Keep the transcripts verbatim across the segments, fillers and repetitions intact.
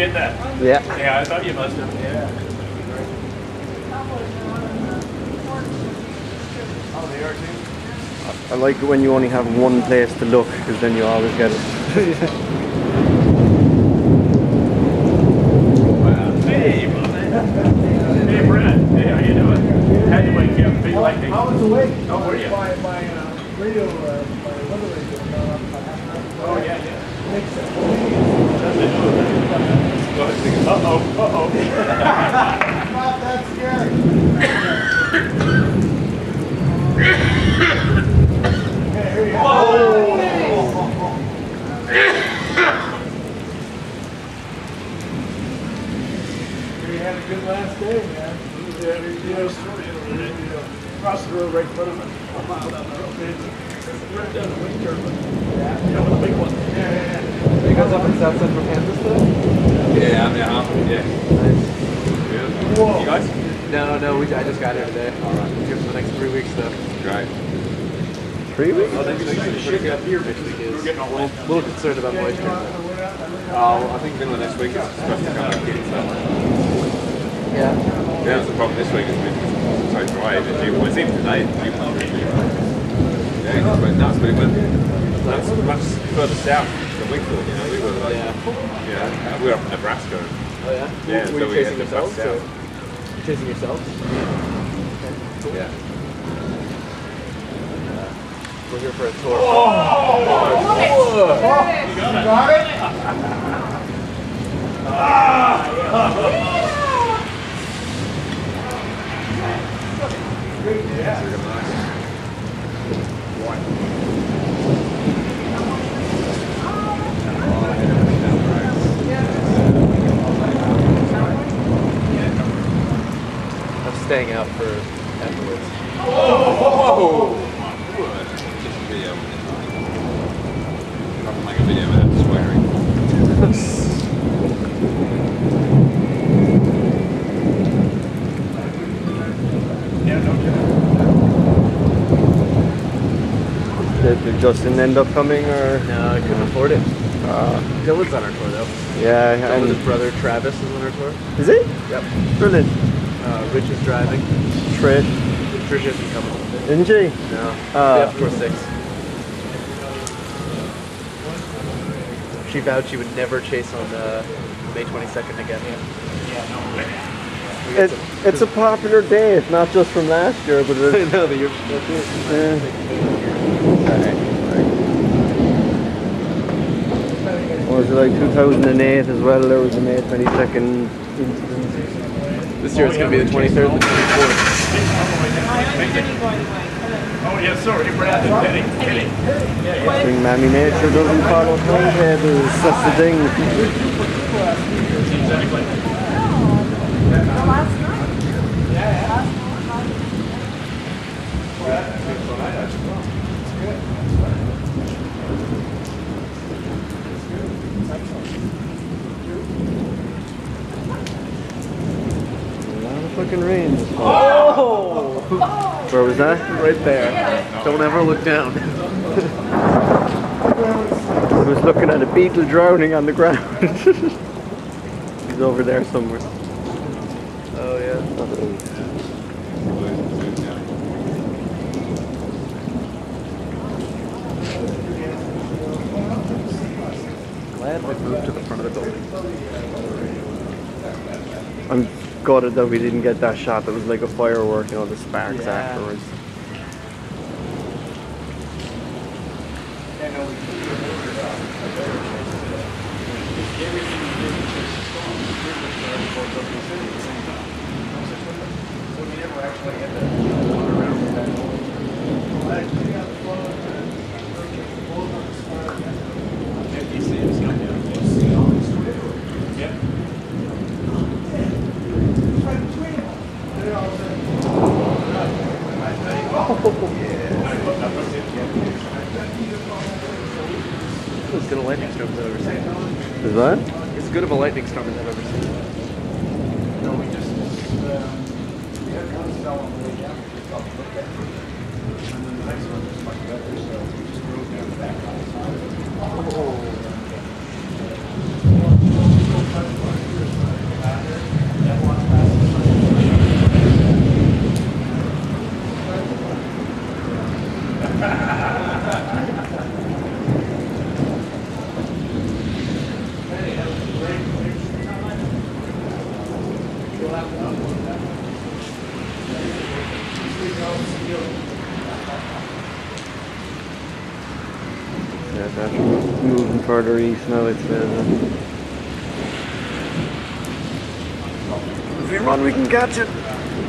get that? Yeah. Yeah, I thought you must have. Yeah. Oh, they are too? I like it when you only have one place to look, because then you always get it. Wow. Hey, hey, Brad. Hey, how you doing? Had to wake you up. Big lightning. I was awake. Oh, were you? My, my uh, radio, uh, my weather radio went off about half an hour. Oh, yeah, yeah. Makes sense. Uh-oh, uh-oh. Not that scary. Okay, here you go. Oh. We had a good last day, man. Yeah, we did a story over there. Across the road right in front of us. A mile down the road. Right down the wind turbine. Yeah, you know, the big one. Yeah, yeah, yeah. Are you guys up in South Central Kansas today? Yeah, I'm there, huh? Yeah. Nice. Whoa. You guys? No, no, we, I just got here today. All right. We're here for the next three weeks, though. Great. Three weeks? Oh, they pretty shit up here. Next week is. We're getting all wet. A little concerned about moisture. Oh, I think middle of next week is supposed to come back in. So. Yeah. Yeah, that's the problem this week. It's been so dry. It was even today. It was really dry. Yeah, it's been nuts, but it went much, much further south than we thought. You know, we were like, Yeah. yeah, we were up in Nebraska. Oh, yeah? Yeah, Were so you we chasing had to yourselves? bust out. Or? Chasing yourselves? Yeah. We're here for a tour. Oh! You got it? I'm staying out for afterwards. Whoa! Just a video. I'm not make a video without swearing. Yeah, no kidding. Did, did Justin end up coming, or? No, I couldn't afford it. Uh, Dylan's on our tour, though. yeah, Dylan, and his brother Travis is on our tour. is he? Yep. Brilliant. Uh, Rich is driving. Trish, Trish isn't coming. isn't she? No. Uh, Day after tour six. She vowed she would never chase on uh, May twenty-second again. We got It, some- it's a popular date, not just from last year, but I it's, know that you're. That's it. yeah. Or was it like two thousand eight as well? There was a May twenty-second incident. This year it's going to be the twenty-third and the twenty-fourth. Oh, yeah, sorry, Brad. Kidding, kidding. Thing Mammy Nature doesn't follow timetables, that's the thing. Exactly. A lot of fucking rain this month. Oh! Where was that? Right there. Don't ever look down. I was looking at a beetle drowning on the ground. He's over there somewhere. Oh, yeah. Glad we moved to the front of the building. I'm gutted that we didn't get that shot that was like a firework, you know, the sparks Yeah. afterwards. As good a lightning storm as I've ever seen. Is that? As good of a lightning storm as I've ever seen. No, we just, uh, we had one cell on the way down. We thought we looked at it. And then the next one was much better, so we just drove down the back on the side. Oh. Yeah, that's moving further east now, it says. Come on, we can catch it!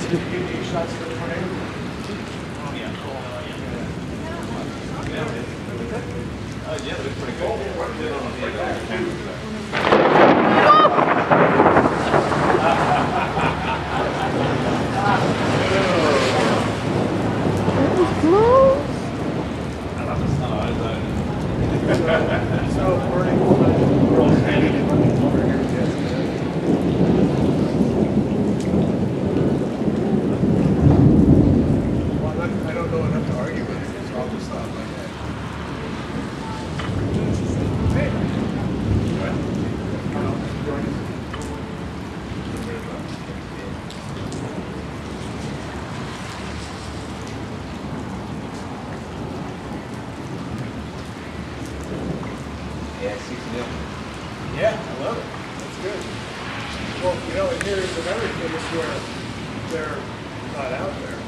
Yeah, I love it. That's good. Well, you know, and here's another case where they're not out there.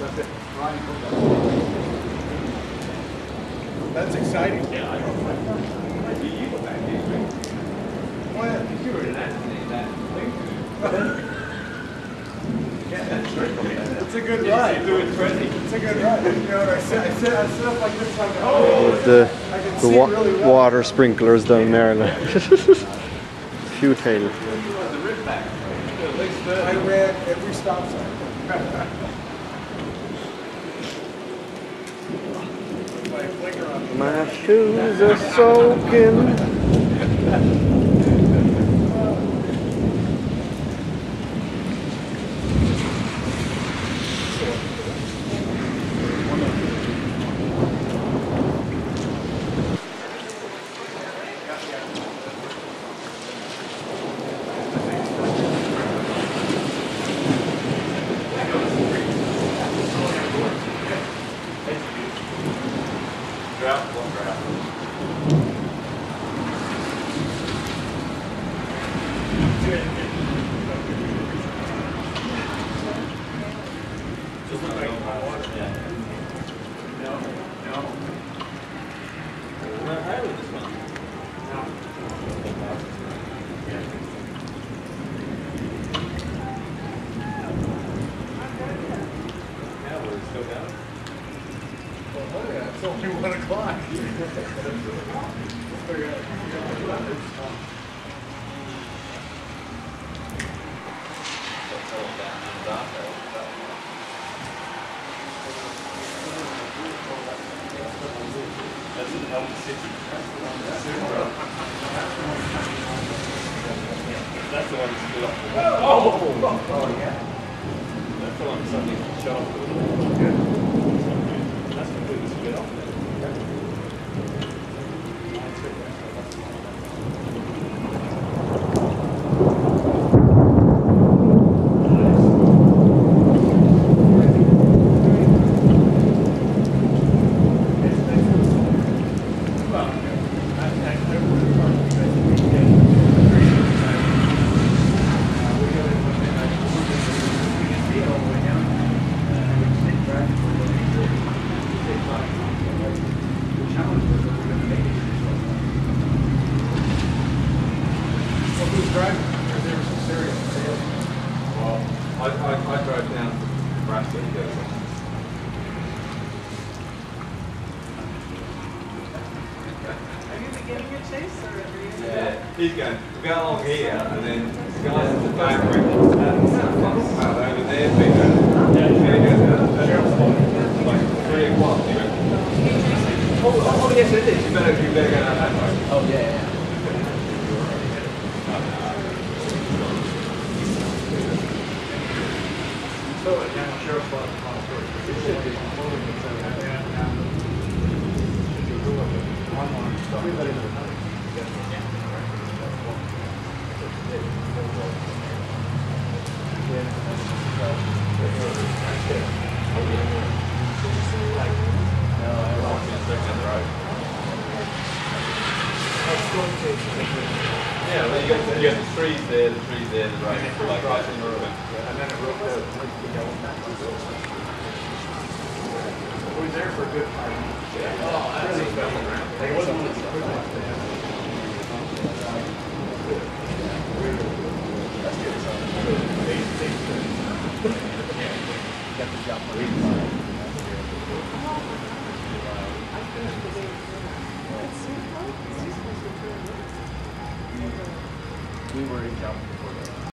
That's exciting. Yeah, I know. You go back here, right? Why not? You were in that thing. It's a good ride. You do it friendly. It's a good ride. You know, I sit, I sit, I sit up like this, like, oh, the I can the see wa really well. water sprinklers down there. Like. Futile. I ran every stop sign. My flicker on. My shoes are soaking. It's only one o'clock. That's the one that's still up. Oh! Oh, yeah. That's the one that's suddenly shut off. That's completely split off there. I, I, I drove down to Braston to go. Are you beginning your chase or are you? Yeah, he's going, we'll go along here and then the guys at the back are over there, big like three o'clock, you know. Oh, oh, yes it is, you better, you better go down that way. Oh, yeah, yeah. Yeah, well, you got the, you got the trees there, the trees there, the right, like crossing the road. And then it broke out. We was there for a good time. Oh, that's really well around. It wasn't We were in Calvin before that.